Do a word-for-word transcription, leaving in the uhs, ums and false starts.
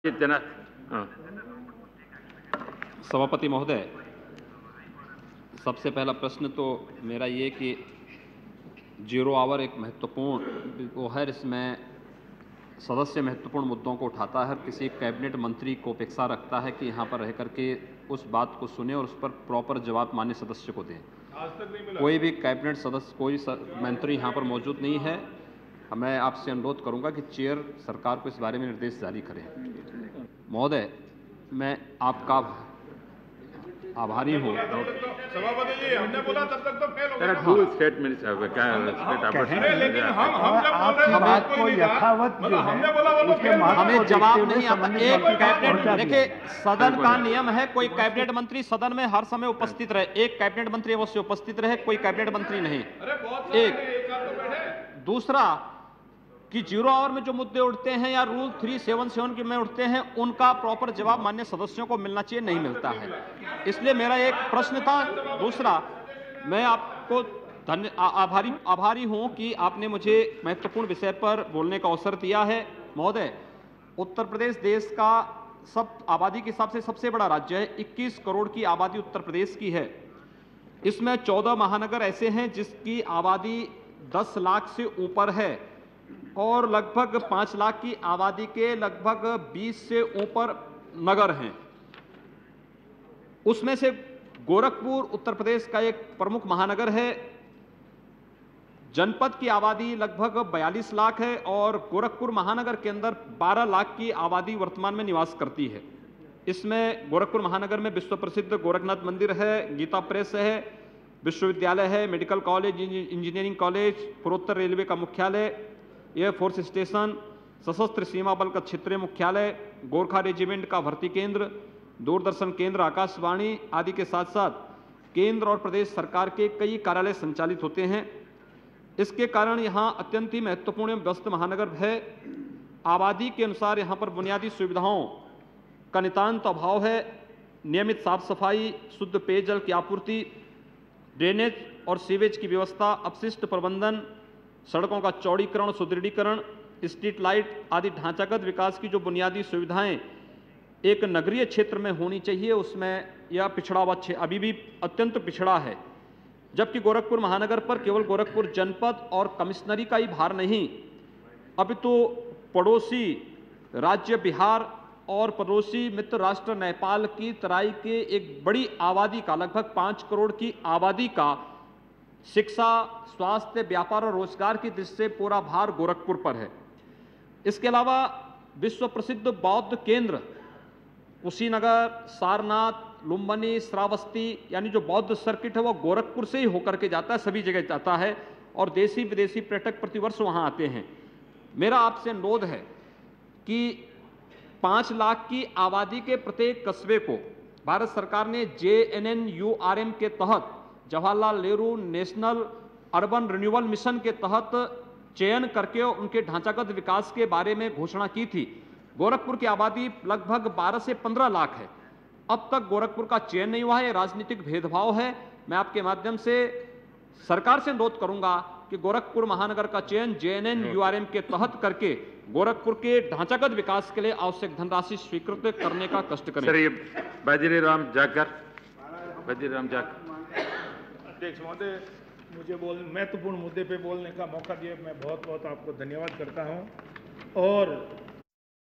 हाँ। सभापति महोदय, सबसे पहला प्रश्न तो मेरा ये कि जीरो आवर एक महत्वपूर्ण वो है, इसमें सदस्य महत्वपूर्ण मुद्दों को उठाता है। किसी कैबिनेट मंत्री को अपेक्षा रखता है कि यहाँ पर रह करके उस बात को सुने और उस पर प्रॉपर जवाब मान्य सदस्य को दें। आज तक नहीं मिला। कोई भी कैबिनेट सदस्य, कोई मंत्री यहाँ पर मौजूद नहीं है। मैं आपसे अनुरोध करूँगा कि चेयर सरकार को इस बारे में निर्देश जारी करें। महोदय, मैं आपका आभारी हूँ। सभापति जी, हमने बोला तब तक तो फेल हो गया। टू स्टेटमेंट्स है, क्या अरे लेकिन हम हम जब बोल रहे हैं बात कोई यथावत जो है, हमें जवाब नहीं आता। एक कैबिनेट, देखिए सदन का नियम है, कोई कैबिनेट मंत्री सदन में हर समय उपस्थित रहे। एक कैबिनेट मंत्री अवश्य उपस्थित रहे, कोई कैबिनेट मंत्री नहीं। एक दूसरा कि जीरो आवर में जो मुद्दे उठते हैं या रूल तीन सौ सतहत्तर में उठते हैं, उनका प्रॉपर जवाब मान्य सदस्यों को मिलना चाहिए, नहीं मिलता है। इसलिए मेरा एक प्रश्न था। दूसरा, मैं आपको धन्य आभारी आभारी हूं कि आपने मुझे महत्वपूर्ण विषय पर बोलने का अवसर दिया है। महोदय, उत्तर प्रदेश देश का सब आबादी के हिसाब से सबसे बड़ा राज्य है। इक्कीस करोड़ की आबादी उत्तर प्रदेश की है। इसमें चौदह महानगर ऐसे हैं जिसकी आबादी दस लाख से ऊपर है और लगभग पाँच लाख की आबादी के लगभग बीस से ऊपर नगर हैं। उसमें से गोरखपुर उत्तर प्रदेश का एक प्रमुख महानगर है। जनपद की आबादी लगभग बयालीस लाख है और गोरखपुर महानगर के अंदर बारह लाख की आबादी वर्तमान में निवास करती है। इसमें गोरखपुर महानगर में विश्व प्रसिद्ध गोरखनाथ मंदिर है, गीता प्रेस है, विश्वविद्यालय है, मेडिकल कॉलेज, इंजीनियरिंग कॉलेज, पूर्वोत्तर रेलवे का मुख्यालय, एयरफोर्स स्टेशन, सशस्त्र सीमा बल का क्षेत्रीय मुख्यालय, गोरखा रेजिमेंट का भर्ती केंद्र, दूरदर्शन केंद्र, आकाशवाणी आदि के साथ साथ केंद्र और प्रदेश सरकार के कई कार्यालय संचालित होते हैं। इसके कारण यहाँ अत्यंत ही महत्वपूर्ण व्यस्त महानगर है। आबादी के अनुसार यहाँ पर बुनियादी सुविधाओं का नितांत अभाव है। नियमित साफ सफाई, शुद्ध पेयजल की आपूर्ति, ड्रेनेज और सीवेज की व्यवस्था, अपशिष्ट प्रबंधन, सड़कों का चौड़ीकरण, सुदृढ़ीकरण, स्ट्रीट लाइट आदि ढांचागत विकास की जो बुनियादी सुविधाएं एक नगरीय क्षेत्र में होनी चाहिए, उसमें यह पिछड़ा हुआ क्षेत्र अभी भी अत्यंत पिछड़ा है। जबकि गोरखपुर महानगर पर केवल गोरखपुर जनपद और कमिश्नरी का ही भार नहीं, अभी तो पड़ोसी राज्य बिहार और पड़ोसी मित्र राष्ट्र नेपाल की तराई के एक बड़ी आबादी का, लगभग पाँच करोड़ की आबादी का शिक्षा, स्वास्थ्य, व्यापार और रोजगार की दृष्टि से पूरा भार गोरखपुर पर है। इसके अलावा विश्व प्रसिद्ध बौद्ध केंद्र कुशीनगर, सारनाथ, लुम्बिनी, श्रावस्ती यानी जो बौद्ध सर्किट है वो गोरखपुर से ही होकर के जाता है, सभी जगह जाता है और देशी विदेशी पर्यटक प्रतिवर्ष वहां आते हैं। मेरा आपसे अनुरोध है कि पाँच लाख की आबादी के प्रत्येक कस्बे को भारत सरकार ने J N N U R M के तहत, Jawaharlal Nehru national urban renewal mission के तहत चयन करके उनके ढांचागत विकास के बारे में घोषणा की थी। गोरखपुर की आबादी लगभग बारह से पंद्रह लाख है। अब तक गोरखपुर का चयन नहीं हुआ है, राजनीतिक भेदभाव है। मैं आपके माध्यम से सरकार से अनुरोध करूंगा कि गोरखपुर महानगर का चयन J N N U R M के तहत करके गोरखपुर के ढांचागत विकास के लिए आवश्यक धनराशि स्वीकृत करने का कष्ट करें। सर, ये बाजीराम जाकर बाजीराम जाकर अध्यक्ष महोदय, मुझे बोल महत्वपूर्ण मुद्दे पे बोलने का मौका दिया, मैं बहुत बहुत आपको धन्यवाद करता हूं। और